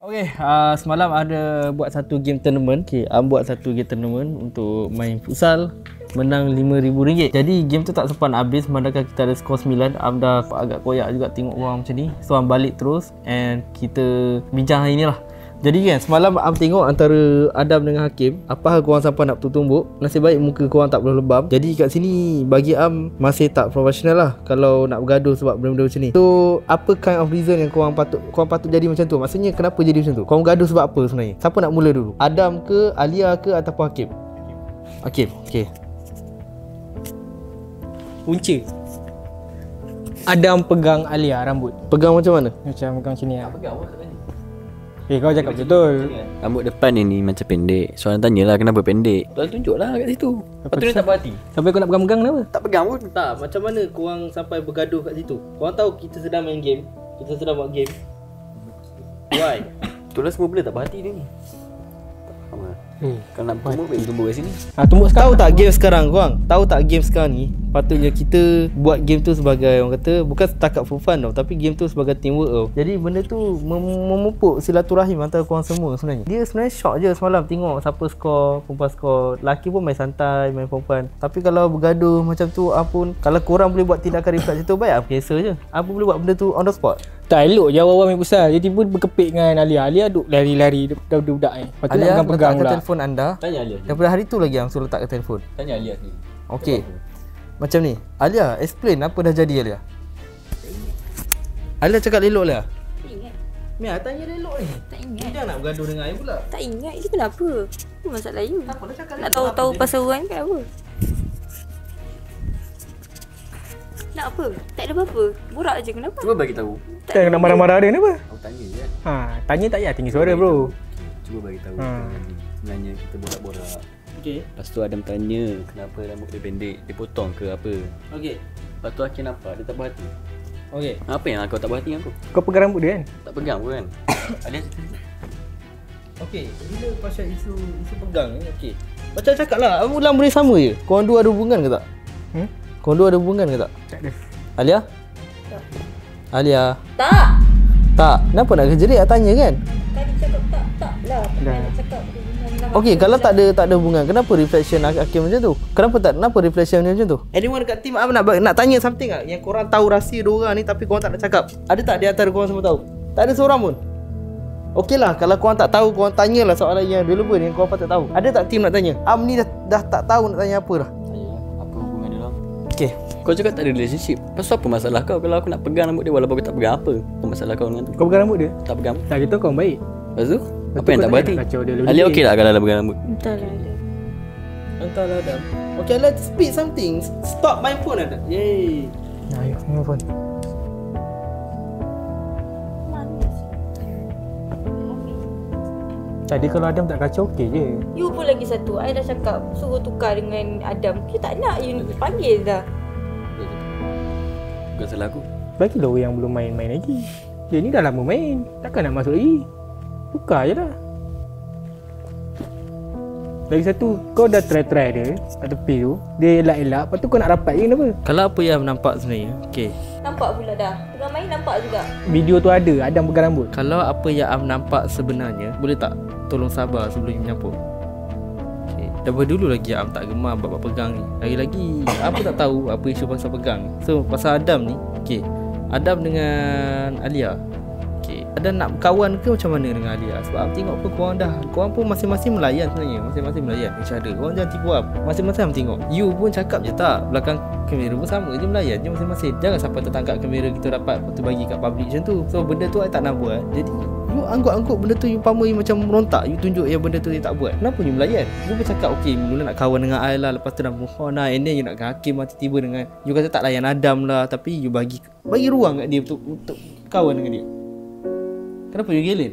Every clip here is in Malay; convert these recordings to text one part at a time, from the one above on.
Semalam ada buat satu game tournament. Buat satu game tournament untuk main futsal. Menang RM5,000. Jadi game tu tak sempat nak habis, memandangkan kita ada skor 9. Dah agak koyak juga tengok orang macam ni. So balik terus and kita bincang hari ni lah. Jadi kan semalam tengok antara Adam dengan Hakim, apa hal korang sampai nak tumbuk. Nasib baik muka korang tak boleh lebam. Jadi kat sini bagi masih tak profesional lah kalau nak bergaduh sebab benda-benda macam ni. So apa kind of reason yang korang patut jadi macam tu? Maksudnya kenapa jadi macam tu? Korang bergaduh sebab apa sebenarnya? Siapa nak mula dulu? Adam ke, Alia ke ataupun Hakim? Hakim. Okey. Punca. Adam pegang Alia rambut. Pegang macam mana? Macam pegang sini lah. Pegang apa kat sini? Kau cakap betul. Rambut depan ni macam pendek. Soalan tanyalah kenapa pendek. Tuan tunjuklah kat situ. Lepas tu dia tak berhati. Sampai kau nak pegang-pegang kenapa? Tak pegang pun. Tak, macam mana korang sampai bergaduh kat situ? Korang tahu kita sedang main game. Kita sedang buat game. Why? Itulah semua benda tak berhati dia ni. Tak faham lah. Kalau nak tumbuk, baik tumbuk kat sini. Tumbuk sekarang. Tahu tak game sekarang korang? Tahu tak game sekarang ni? Patutnya kita buat game tu sebagai orang kata bukan setakat for fun tau, tapi game tu sebagai teamwork tau. Jadi benda tu memupuk silaturahim antara korang semua sebenarnya. Dia sebenarnya shock je semalam tengok siapa skor, perempuan skor. Lelaki pun main santai, main perempuan. Tapi kalau bergaduh macam tu, apun kalau korang boleh buat tindakan refleks macam tu, baik apa kisah je. Apa boleh buat benda tu on the spot. Tak elok je awal-awal main pusat. Dia tiba berkepit dengan Alia. Alia duk lari-lari budak ni. Lepas tu nak pegang-pegang pula. Telefon anda. Tanya Alia. Daripada hari tu lagi suruh letak ke telefon. Tanya Alia sini. Okey. Macam ni. Alia, explain apa dah jadi Alia. Alia cakap elok lah. Tak ingat. Mia tanya elok ni. Tak ingat. Dia nak bergaduh dengan I pula. Tak ingat. Itu kenapa? Apa masalah you? Tak apa, dah cakap Nak elok. tahu Apa pasal orang kan apa? Nak apa? Tak ada apa-apa. Borak je kenapa? Cuba bagi tahu. Tak nak marah-marah dia kenapa? Aku tanya je. Tanya tak payah tinggi suara bro. Cuba bagi tahu. Sebenarnya kita borak-borak. Okey. Lepas tu Adam tanya kenapa rambut dia pendek. Dia potong ke apa. Okey. Lepas tu Hakim nampak dia tak berhati. Okey. Apa yang kau tak berhati dengan aku? Kau pegang rambut dia kan? Tak pegang pun kan? Alia Okey, bila pasal isu pegang ni, okey. Macam cakap lah, ulang boleh sama je. Korang dua ada hubungan ke tak? Korang dua ada hubungan ke tak? Tak ada. Alia? Tak. Alia? Tak. Tak. Kenapa nak kejerit nak tanya kan? Tadi cakap tak lah. Dah. Nak cakap Okey, kalau tak ada hubungan, kenapa reflection Hakim macam tu? Kenapa reflection dia macam tu? Anyone kat team nak tanya something tak? Yang korang tahu rahsia dua orang ni tapi korang tak nak cakap. Ada tak di antara korang semua tahu? Tak ada seorang pun. Okey lah, kalau korang tak tahu, korang tanyalah soalan yang relevan yang korang patut tahu. Ada tak team nak tanya? Ni dah tak tahu nak tanya apa dah. tanya apa hubungan dia orang. Okey. Kau cakap tak ada relationship. Pasal apa masalah kau kalau aku nak pegang rambut dia walaupun aku tak pegang apa? Apa masalah kau dengan tu? Kau pegang rambut dia? Tak pegang. Tak, kita kau baik. Lepas tu? Lepas Apa tu yang kau tak tak berhati? nak kacau dia lebih. Alia okey tak kalau Alia pegang rambut? Entahlah ada. Entahlah Adam. Okay, let's speak something. Stop my phone Adam. Yay. Ayo, phone. Manis. Tadi kalau Adam tak kacau okey je. You pun lagi satu. I dah cakap suruh tukar dengan Adam. You tak nak. You panggil dah. Bukan salah aku. Bagi lo yang belum main-main lagi. Dia ni dah lama main. Takkan nak masuk lagi. Tukar je dah. Lagi satu, kau dah try-try dia kat tepi tu. Dia elak-elak. Lepas tu kau nak rapat je kenapa? Kalau apa yang nampak sebenarnya, okey. Nampak pula dah. Tengah main nampak juga. Video tu ada Adam pegang rambut. Kalau apa yang nampak sebenarnya, boleh tak tolong sabar sebelum menyampuk? Okey. Daripada dulu lagi tak gemar bab pegang ni. Lagi-lagi apa tak tahu apa isu pasal pegang ni. So pasal Adam ni, okey. Adam dengan Alia. Okey. Adam nak kawan ke macam mana dengan Alia? Sebab tengok pun korang pun masing-masing melayan sebenarnya. Masing-masing melayan each other. Korang jangan tipu up. Masing-masing tengok. You pun cakap je tak belakang kamera pun sama je melayan je masing-masing. Jangan sampai tertangkap kamera kita dapat lepas tu bagi kat public macam tu. So benda tu I tak nak buat. Jadi you anggut-anggut benda tu, you pama you macam merontak. You tunjuk yang benda tu you tak buat. Kenapa you melayan? You pun cakap okey mula nak kawan dengan I lah. Lepas tu dah move on lah. And then you nak Hakim lah tiba-tiba dengan you kata tak layan Adam lah. Tapi you bagi ruang kat dia untuk kawan dengan dia. Kenapa you gelin?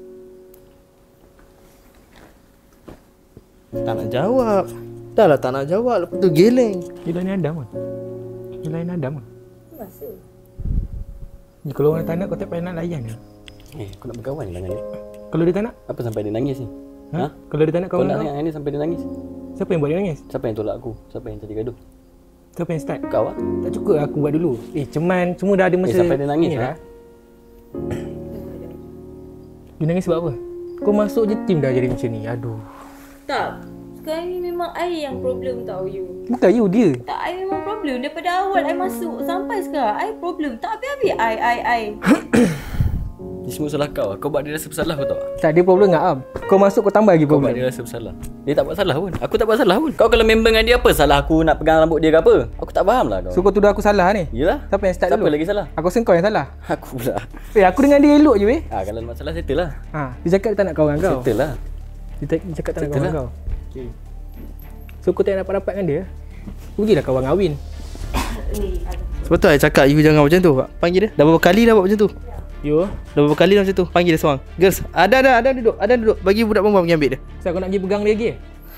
Tak nak jawab. Dah lah tak nak jawab. Lepas tu geleng. Dia lain Adam kan? Dia lain Adam kan? Masa. Ni kalau orang tak nak kau tak payah nak layan ke? Aku nak berkawan dengan dia. Kalau dia tak nak? Apa sampai dia nangis ni? Ha? Kalau dia tak nak Kau kawan nak kau? dengan dia sampai dia nangis? Siapa yang buat dia nangis? Siapa yang tolak aku? Siapa yang jadi gaduh? Siapa yang start? Kau lah. Tak cukup aku buat dulu. Ceman semua dah ada masa sampai dia nangis ni lah. You nangis sebab apa? Kau masuk je team dah jadi macam ni. Aduh. Tak. Sekarang ni memang I yang problem tau you. Bukan you, dia. Tak, I memang problem. Daripada awal I masuk sampai sekarang I problem. Tak habis-habis I. Ni semua salah kau. Kau buat dia rasa bersalah kau tahu tak? Tak, dia problem dengan Am. Kau masuk kau tambah lagi Kau buat problem. dia rasa bersalah. Dia tak buat salah pun. Aku tak buat salah pun. Kau kalau member dengan dia apa salah aku nak pegang rambut dia ke apa? Aku tak faham lah kau. So kau tuduh aku salah ni? Yelah. Siapa yang start Siapa dulu? lagi salah? Aku rasa kau yang salah. Aku pula. Aku dengan dia elok je weh. Kalau masalah settle lah. Dia cakap dia tak nak kawan dengan kau. Settle lah. Dia cakap tak nak kawan Settle dengan kau. Okay. So kau tak nak dapat-dapat dengan dia, pergilah kawan kahwin. Sebab tu I cakap you jangan macam tu. Panggil dia. Dah berapa kali dah buat macam tu? You? Dah berapa kali dah macam tu? Panggil dia seorang. Girls, ada duduk. Ada duduk. Bagi budak perempuan pergi ambil dia. So kau nak pergi pegang dia lagi?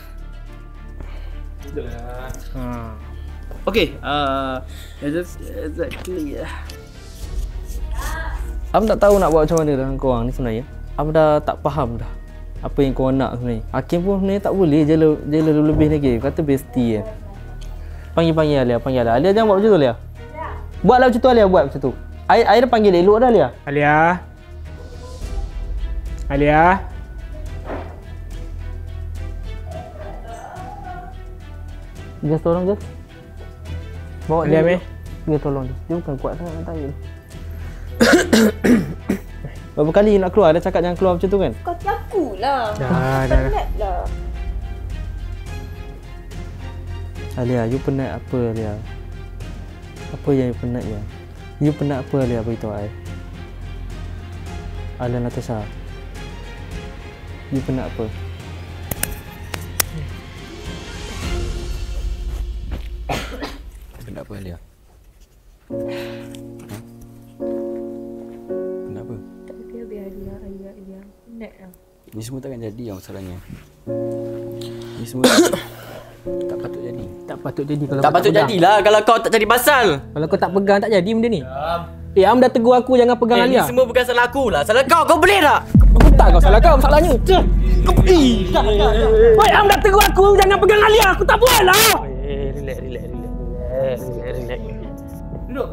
Okay, exactly. Am tak tahu nak buat macam mana dengan korang ni sebenarnya. Am dah tak faham dah apa yang korang nak sebenarnya. Hakim pun sebenarnya tak boleh je lebih lagi. Kata bestie kan. Panggil Alia, panggil Alia. Alia jangan buat macam tu Alia. Buatlah macam tu Alia, buat macam tu. I dah panggil elok dah Alia. Alia. Just tolong je. Bawa Alia meh. Dia tolong je. Dia bukan kuat sangat nak tahu. Berapa kali nak keluar? Dia cakap jangan keluar macam tu kan? Kau aku lah. Dah. Penat lah. Alia, you penat apa Alia? Apa yang you penat ya? You penat apa Alia, beritahu I. Alia Natasha, you penat apa? Kenapa Alia? Kenapa? Tak habis-habis Alia. Penat lah. Ni semua takkan jadi yang masalahnya. Ni semua tak patut jadi. Tak patut jadi kalau Tak kau patut pegang. jadilah kalau kau tak jadi pasal. Kalau kau tak pegang tak jadi benda ni. Am dah tegur aku jangan pegang Ni Alia. semua bukan salah aku lah. Salah kau. Kau boleh tak? Aku tak kau salah kau masalahnya. Woi, Am dah tegur aku jangan pegang Alia. Aku tak buat lah. Relax. Duduk.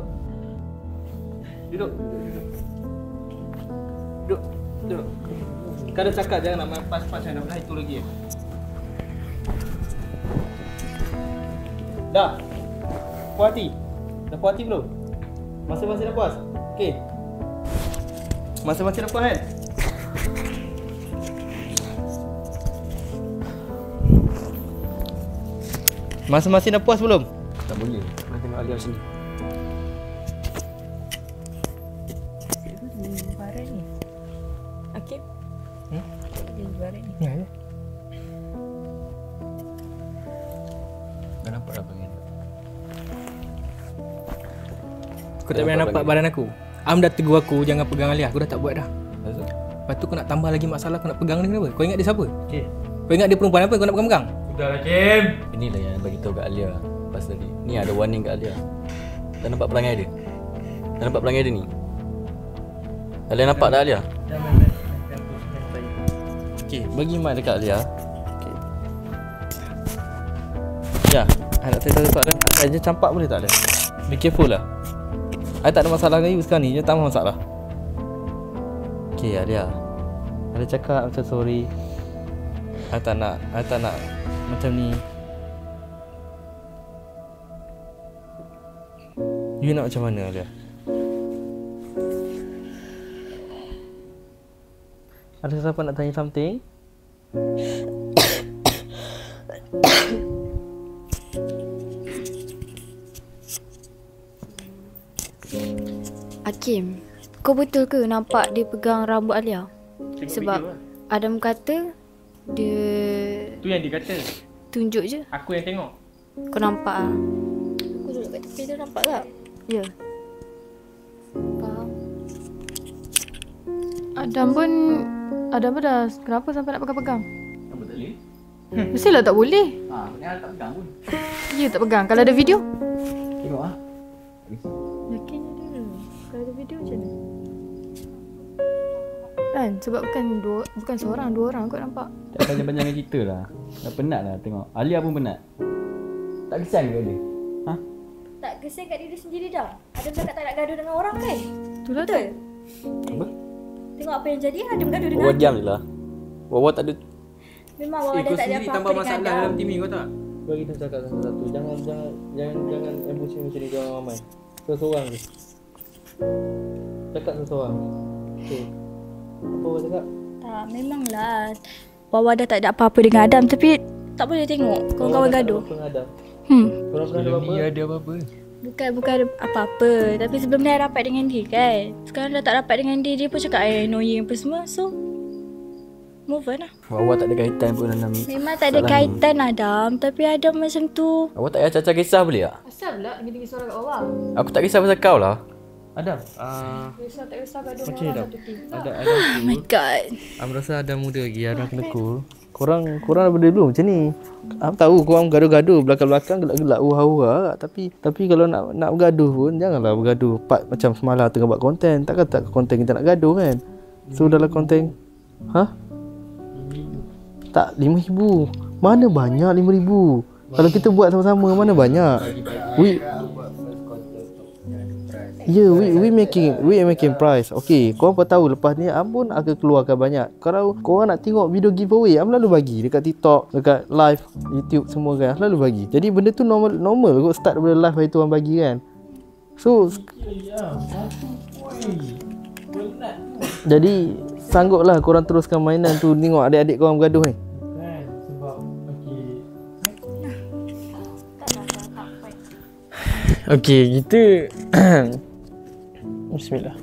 Kau dah cakap jangan nak main pas-pas yang nak itu lagi. Dah. Puas hati? Dah puas hati belum? Masing-masing dah puas? Okey. Masing-masing dah puas kan? Masing-masing dah puas belum? Tak boleh. Nak tengok Alia sini. Lebaran ni. Hakim? Lebaran ni. Ya. Dah nampak dah panggil. Kau tak payah nampak badan aku. Am dah tegur aku jangan pegang Alia. Aku dah tak buat dah. Lepas tu kau nak tambah lagi masalah kau nak pegang dia kenapa? Kau ingat dia siapa? Okey. Kau ingat dia perempuan apa kau nak pegang-pegang? Sudahlah Kim. Inilah yang bagi tahu kat Alia pas tadi. Ni ada warning kat Alia. Dah nampak perangai dia? Dah nampak perangai dia ni? Alia nampak dah Alia? Okey, bagi mic dekat Alia. Okey. Ya, I nak tanya satu soalan. I je campak boleh tak Alia? Be careful lah. I tak ada masalah dengan you sekarang ni. You tak ada masalah. Okey Alia. Alia cakap macam sorry. I tak nak macam ni. You nak macam mana Alia? Ada siapa nak tanya something? Hakim, kau betul ke nampak dia pegang rambut Alia? Sebab Adam kata dia Tu yang dia kata. tunjuk je. Aku yang tengok. Kau nampak ah? Aku duduk kat tepi tu nampak tak? Ya. Faham. Adam pun dah kenapa sampai nak pegang-pegang? Apa tak boleh? Mestilah tak boleh. Ni Alia tak pegang pun. Ya tak pegang. Kalau ada video? Tengok ah. Yakin ada. Kalau ada video macam mana? Kan sebab bukan seorang, dua orang kot nampak. Tak panjang-panjang cerita lah. Dah penat lah tengok. Alia pun penat. Tak kesian ke dia? Ha? Tak kesian kat diri sendiri dah. Adam cakap tak nak gaduh dengan orang kan? Itulah Betul? Apa? Tengok apa yang jadi, Adam gaduh dengan Wawa Adam. diam je lah. Wawa tak ada. Memang Wawa dah tak ada apa-apa dengan Adam. tim ni kau tak? Bagi kita cakap satu-satu. Jangan emosi macam ni orang ramai. Seorang je. Cakap seorang. Okey. Apa awak cakap? Tak, memanglah Wawa dah tak ada apa-apa dengan Adam. Tapi tak boleh tengok kawan-kawan gaduh. Pengadam. Korang Korang pernah ada apa? Ada apa-apa? Bukan ada apa-apa. Tapi sebelum ni I rapat dengan dia kan. Sekarang dah tak rapat dengan dia. Dia pun cakap annoying apa semua. So move on lah. Wawa tak ada kaitan pun dalam. Memang tak ada masalah kaitan Adam. Tapi Adam macam tu. Ni. Awak tak payah cacah kisah boleh tak? Asal pula tinggi-tinggi suara kat Wawa. Aku tak kisah pasal kau lah. Adam. Risau tak risau gaduh Macam dengan ni orang satu team. Ada Oh my god. Am rasa Adam muda lagi. Adam kena cool. Korang daripada dulu macam ni. Am tahu korang gaduh-gaduh belakang-belakang gelak-gelak hura-hura. Tapi kalau nak bergaduh pun janganlah bergaduh part macam semalam tengah buat konten. Takkan tak konten kita nak gaduh kan. So dalam konten tak 5,000. Mana banyak 5,000. Kalau kita buat sama-sama mana banyak. We making price. Okay, korang pun tahu lepas ni Am pun akan keluarkan banyak. Kalau korang nak tengok video giveaway, Am lalu bagi dekat TikTok, dekat live YouTube semua kan, lalu bagi. Jadi benda tu normal kot start daripada live hari tu Am bagi kan. So jadi sangguplah korang teruskan mainan tu, tengok adik-adik korang bergaduh ni. Okey, kita Bismillah.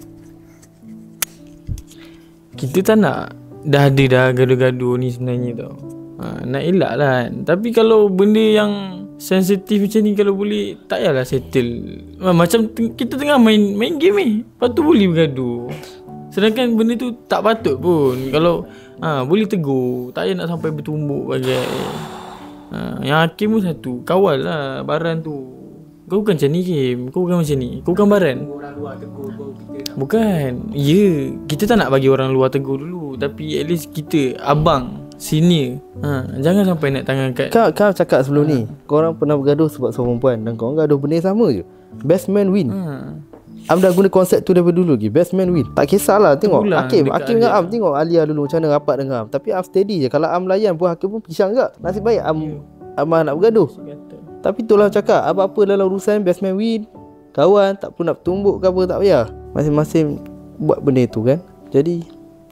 Kita tak nak dah ada dah gaduh-gaduh ni sebenarnya tau. Nak elak lah kan. Tapi kalau benda yang sensitif macam ni, kalau boleh tak payahlah settle. Macam kita tengah main game ni, lepas tu boleh bergaduh. Sedangkan benda tu tak patut pun. Kalau boleh tegur, tak payah nak sampai bertumbuk bagai. Yang Hakim pun satu, kawal lah baran tu. Kau bukan macam ni Kim. Kau bukan macam ni. Kau bukan baran. Orang luar tegur kau kita. Bukan. Ya, kita tak nak bagi orang luar tegur dulu. Tapi at least kita abang, senior. Jangan sampai nak tangan kat. Kau cakap sebelum ni, korang pernah bergaduh sebab seorang perempuan dan korang gaduh benda yang sama je. Best man win. Am dah guna konsep tu daripada dulu lagi. Best man win. Tak kisahlah tengok Hakim dengan Am, tengok Alia dulu macam mana rapat dengan Am. Tapi Am steady je. Kalau Am layan pun Hakim pun pisang juga. Nasib baik Am nak bergaduh. Tapi itulah cakap, apa-apa dalam urusan best man win. Kawan tak perlu nak bertumbuk ke apa, tak payah. Masing-masing buat benda tu kan. Jadi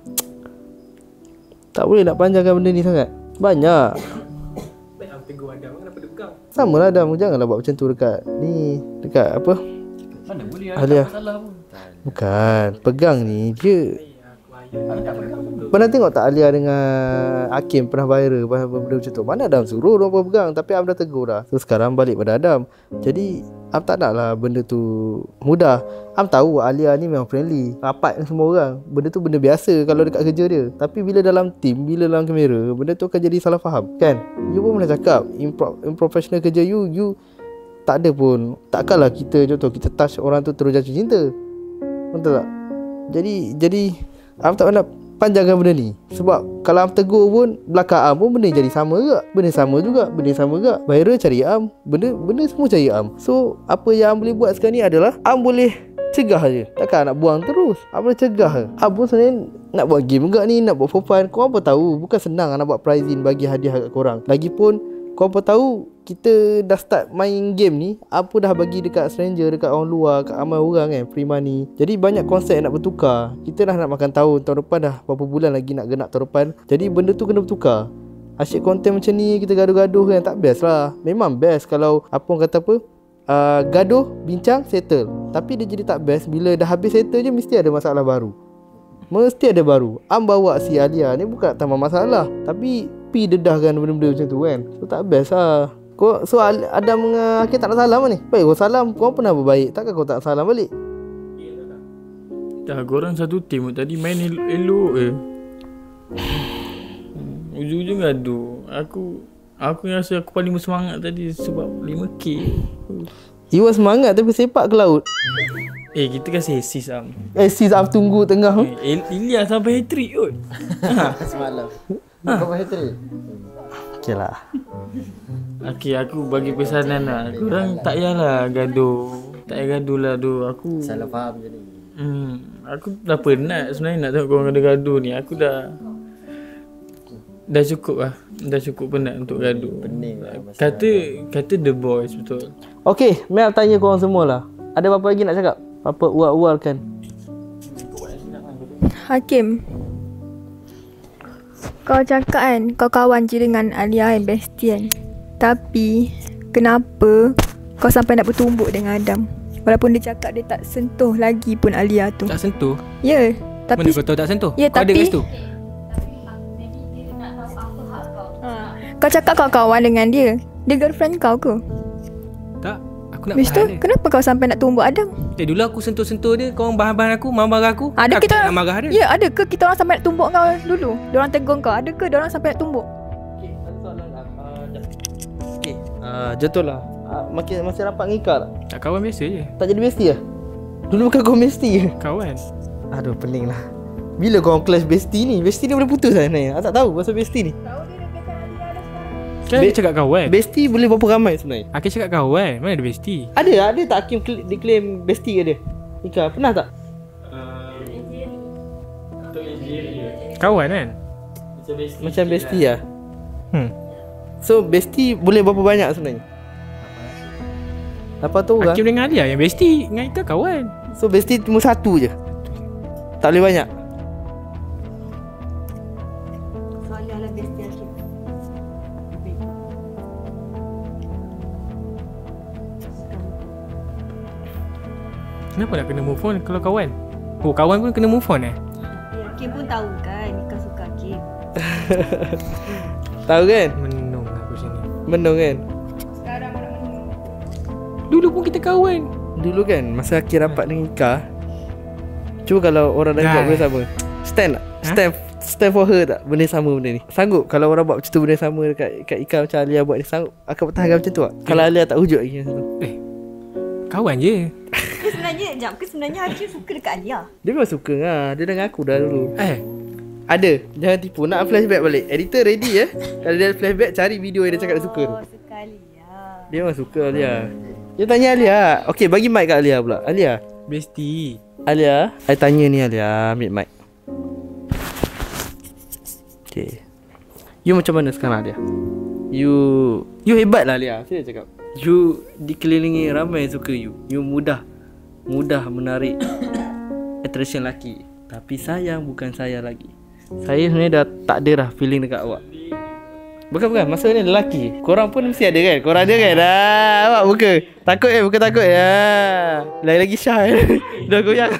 tak boleh nak panjangkan benda ni sangat. Banyak. Tegur Adam, kenapa dia pegang? Sama lah Adam, janganlah buat macam tu dekat ni. Dekat apa? Mana boleh Alia. ada masalah pun. Bukan, pegang ni dia. Pernah tengok tak Alia dengan Hakim pernah viral benda macam tu? Mana Adam suruh dia orang pegang, tapi Am dah tegur dah. So sekarang balik pada Adam. Jadi Am tak nak lah benda tu mudah. Am tahu Alia ni memang friendly, rapat dengan semua orang. Benda tu benda biasa kalau dekat kerja dia. Tapi bila dalam team, bila dalam kamera, benda tu akan jadi salah faham kan? You pun pernah cakap professional kerja you tak ada pun. Takkanlah kita contoh kita touch orang tu terus jatuh cinta. Betul tak? Jadi Am tak nak panjangkan benda ni. Sebab kalau Am tegur pun belakang Am pun benda jadi sama juga. Benda sama juga. Viral cari Am, benda semua cari Am. So apa yang Am boleh buat sekarang ni adalah Am boleh cegah je. Takkan nak buang terus. Am boleh cegah je. Am pun sebenarnya nak buat game juga ni, nak buat for fun. Korang pun tahu bukan senang nak buat prizing, bagi hadiah kat korang. Lagipun korang pun tahu kita dah start main game ni, apa dah bagi dekat stranger, dekat orang luar, kat ramai orang kan, free money. Jadi banyak konsep nak bertukar. Kita dah nak makan tahun depan dah berapa bulan lagi nak genak tahun depan. Jadi benda tu kena bertukar. Asyik konten macam ni kita gaduh-gaduh kan, tak best lah. Memang best kalau apa orang kata apa, gaduh, bincang, settle. Tapi dia jadi tak best bila dah habis settle je mesti ada masalah baru. Mesti ada baru. Am bawa si Alia ni bukan tambah masalah, tapi pi dedahkan benda-benda macam tu kan. So tak best lah. So Adam dengan Hakim tak nak salam ni. Baik kau salam, kau pernah berbaik. Takkan kau tak salam balik? Dah korang satu tim tadi main elok je. Ujung-ujung gaduh. Aku rasa aku paling bersemangat tadi sebab 5k. You semangat tapi sepak ke laut. Kita kasi assist Am. Sis Am tunggu tengah. Ilya sampai hat-trick kot. Semalam. Kau hat-trick. Okay lah. Okay, aku bagi pesanan lah. Korang tak payahlah gaduh. Tak payah gaduh lah tu. Aku Salah faham je ni. Aku dah penat sebenarnya nak tengok korang gaduh-gaduh ni. Aku dah cukup lah. Dah cukup penat untuk gaduh. Pening lah Kata The Boys betul. Okay, Mel tanya korang semua lah. Ada apa lagi nak cakap? Apa ual-ualkan? Hakim, kau cakap kan kau kawan je dengan Alia yang bestie kan. Tapi kenapa kau sampai nak bertumbuk dengan Adam? Walaupun dia cakap dia tak sentuh lagi pun Alia tu. Tak sentuh. Ya, tapi Mana kau tahu tak sentuh? Ya, Kau ada tapi- kat situ? kau cakap kau kawan dengan dia. Dia girlfriend kau ke? Tak. Aku nak Habis tu bahan dia. kenapa kau sampai nak tumbuk Adam? Dulu aku sentuh-sentuh dia. Kau orang bahan-bahan aku, marah aku. Ada Aku kita tak nak marah dia. Ya, ada ke kita orang sampai nak tumbuk kau dulu? Diorang tegur kau. Ada ke diorang sampai nak tumbuk? Okay, soalan lah. Okay, betul lah. Masih rapat ngikar tak? Tak, kawan biasa je. Tak jadi bestie lah? Dulu bukan kau bestie ke? Kawan. Aduh, pening lah. Bila korang clash bestie ni? Bestie ni boleh putus lah sebenarnya. Aku tak tahu pasal bestie ni. Kan dia cakap kawan. Bestie boleh berapa ramai sebenarnya? Aku cakap kawan. Mana ada bestie? Ada tak Hakim declaim bestie ke dia? Ika, pernah tak? Kawan kan? Macam bestie lah. So bestie boleh berapa banyak sebenarnya? Apa tu orang? Hakim dengan Alia yang bestie. Dengan Ika kawan. So bestie cuma satu je. Tak boleh banyak. Soalan bestie Hakim. Kenapa nak kena move on kalau kawan? Oh, kawan pun kena move on Hakim pun tahu kan Nika suka Hakim. Tahu kan? Menung aku sini. Menung kan? Dulu pun kita kawan. Dulu kan masa Hakim rapat dengan Ika. Cuba kalau orang dah buat benda sama. Stand tak? Stand for her tak? Benda sama benda ni. Sanggup kalau orang buat macam tu benda sama dekat Ika macam Alia buat ni. Sanggup akan bertahan macam tu tak? Kalau Alia tak wujud lagi macam tu. Kawan je. Ke sebenarnya Hakim suka dekat Alia. Dia memang suka lah. Dia dah ngaku dah dulu. Ada. Jangan tipu. Nak flashback balik. Editor ready ya. Kalau dia flashback cari video yang dia cakap dia suka tu. Suka Alia. Dia memang suka Alia. Dia tanya Alia. Okay, bagi mic kat Alia pula. Alia. Bestie. Alia, I tanya ni Alia. Ambil mic. Okay. You macam mana sekarang Alia? You hebat lah Alia. Saya cakap. You dikelilingi ramai yang suka you. You mudah menarik attraction lelaki. Tapi sayang bukan saya lagi. Saya sebenarnya dah tak ada dah feeling dekat awak. Bukan masa ni lelaki. Korang pun mesti ada kan? Korang ada kan? Awak buka. Takut bukan takut ya. Lagi Syah dah goyang.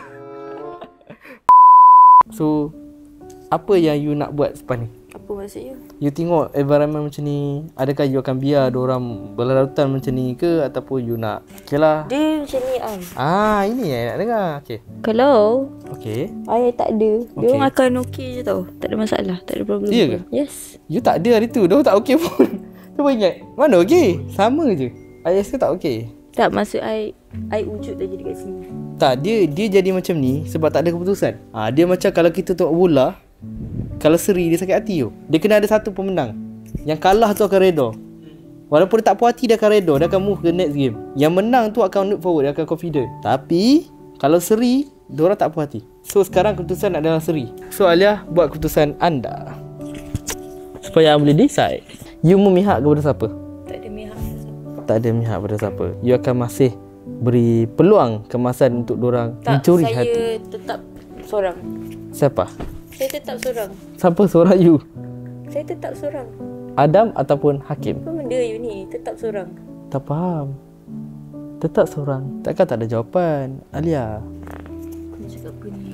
So apa yang you nak buat selepas ni? Apa maksudnya? You tengok environment macam ni, adakah you akan biar diorang berlarutan macam ni ke ataupun you nak okay lah. Dia macam ni Ini nak dengar. Okay. Kalau Okay. ayah tak ada, dia Okey. orang akan okey je tau. Tak ada masalah, tak ada problem. Ya ke? Yes. You tak ada hari tu. Diorang tak okay pun. Cuba ingat. Mana okay? Sama je. Ayah saya tak okay. Tak, maksud I wujud dah jadi kat sini. Tak, dia jadi macam ni sebab tak ada keputusan. Dia macam kalau kita tengok bola, kalau seri dia sakit hati tu. Dia kena ada satu pemenang. Yang kalah tu akan redha. Walaupun dia tak puas hati dia akan redha, dia akan move ke next game. Yang menang tu akan look forward, dia akan confident. Tapi kalau seri, diorang tak puas hati. So sekarang keputusan adalah seri. So Alia, buat keputusan anda supaya boleh decide. You memihak kepada siapa? Tak ada mihak. Tak ada mihak pada siapa. You akan masih beri peluang kemasan untuk diorang Tak, mencuri saya hati. tetap seorang. Siapa? Saya tetap seorang. Siapa seorang you? Saya tetap seorang. Adam ataupun Hakim? Apa benda you ni? Tetap seorang. Tak faham. Tetap seorang. Takkan tak ada jawapan, Alia? Kau cakap apa ni?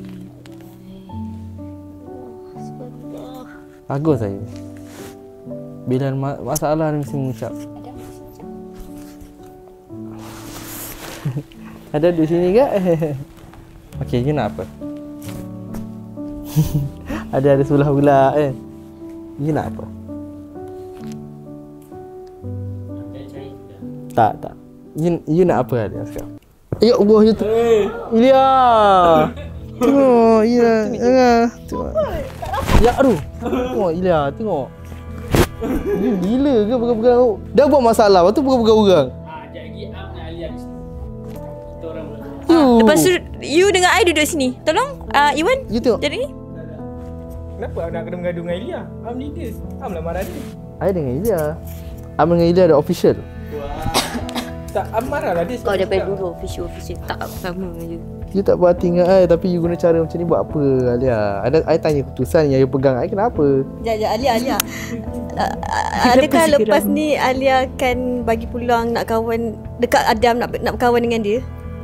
Subhanallah. Bagus saya. Bila masalah dia mesti mengucap. Ada di sini ke? Okey, you nak apa? ada sebelah pula kan. You nak apa? Tak. You nak apa dia sekarang? Ya Allah, you tu. Ilya. Tengok, Ilya. Tengok. Ya aduh. Tengok Ilya, tengok. Dia gila ke pegang-pegang dah buat masalah, lepas tu pegang-pegang orang. Lepas tu you dengan I duduk sini. Tolong Iwan You tengok. jadi ni. Kenapa nak kena mengadu dengan Ilya? Am leader. Am lah marah dia. I dengan Ilya. Am dengan Ilya ada official. Tak, Am marah lah dia. Kau daripada dulu official tak sama je. You tak buat hati dengan I, tapi you guna cara macam ni buat apa, Alia? I tanya keputusan yang you pegang I kenapa? Sekejap, Alia. Adakah lepas ni Alia akan bagi peluang nak kawan dekat Adam, nak berkawan dengan dia?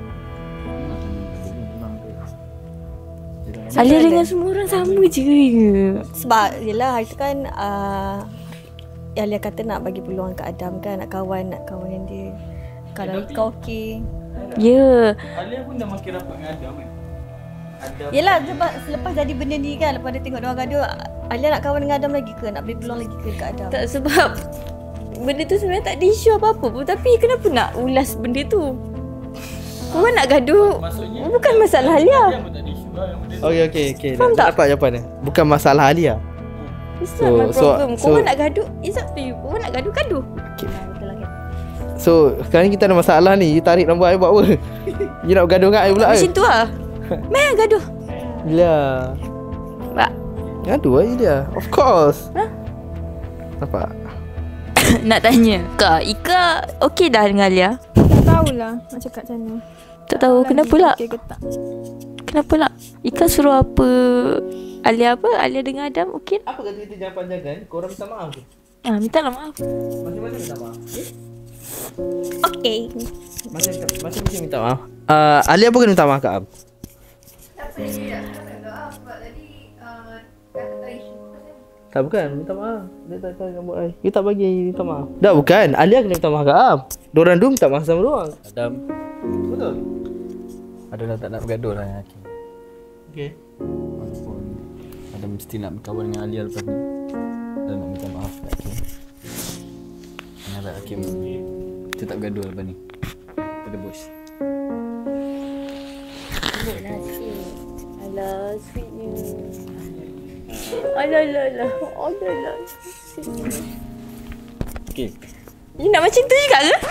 Alia dengan semua orang sama je. Sebab yelah hari tu kan Alia kata nak bagi peluang kat Adam kan, nak kawan dengan dia. Kalau kau okey. Ya. Alia pun dah makin rapat dengan Adam kan. Yelah selepas jadi benda ni kan, lepas dia tengok diorang gaduh, Alia nak kawan dengan Adam lagi ke? Nak beri peluang lagi ke kat Adam? Tak, sebab benda tu sebenarnya tak ada isu apa-apa pun. Tapi kenapa nak ulas benda tu? Korang nak gaduh. Maksudnya Bukan masalah Alia. Alia pun tak ada isu lah yang benda tu. Okay. Faham tak? Dapat jawapannya. Bukan masalah Alia. It's not my So- problem. so- Korang nak gaduh, it's up to you. Korang nak gaduh. Okay. Betul lah kan? So sekarang ni kita ada masalah ni. You tarik nombor I buat apa? You nak bergaduh dengan I pula Macam tu lah. Main gaduh. Ilya. Pak. Gaduh lah Ilya. Of course. Hah? Nampak? Nak tanya. Kak, Ika okey dah dengan Alia? Tak tahulah nak cakap macam mana. Tak tahu kenapa lah. Okey ke tak? Kenapa lah? Ika suruh apa? Alia apa? Alia dengan Adam okey? Apa kata kita jangan panjangkan? Korang minta maaf ke? Minta lah maaf. Macam-macam minta maaf. Okey. Macam-macam minta maaf. Alia pun kena minta maaf kat Am. Tak, bukan, minta maaf. Dia tak tahu rambut I. Dia tak bagi minta maaf. Dah bukan, Alia kena minta maaf kat Am. Diorang dua minta maaf sama diorang. Adam Betul? Adam dah tak nak bergaduh lah dengan Hakim. Okay. Walaupun Adam mesti nak berkawan dengan Alia lepas ni. Dan nak minta maaf kat Hakim. Harap Hakim kita tak bergaduh lepas ni. Pada bos. Alah sweet. Alah sweetnya. Alah. Okay. You nak macam tu juga ke?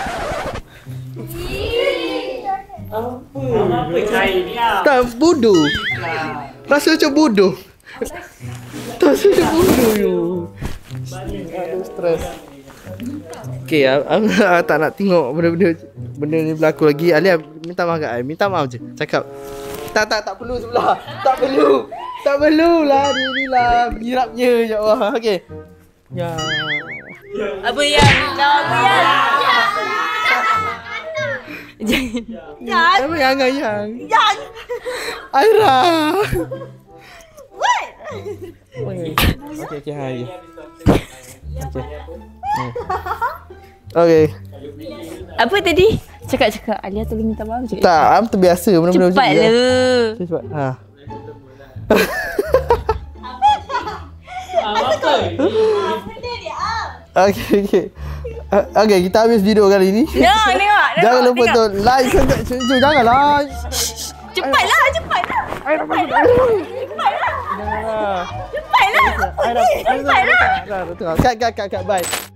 Tak, bodoh. Rasa macam bodoh. Rasa macam bodoh you. Aduh, stres. Okay, I tak nak tengok benda ni berlaku lagi. Alia minta maaf kat I. Minta maaf je. Cakap. Tak perlu sebelah. Tak perlu lah. Dia ni lah mirapnya je Allah. Okay. Ya. Apa yang? Jangan. Apa yang? Aira. What? Okay, hai. Okay. Apa tadi? Cakap Alia tolong minta maaf je. Tak, Am terbiasa benda-benda macam Cepat ni. lah. Cepat. Ha. Okay. Okay, kita habis video kali ni. Tengok. Jangan lupa untuk like, subscribe. Janganlah. Cepatlah. Janganlah. Cepatlah. Dah, tengok. Cut. Bye.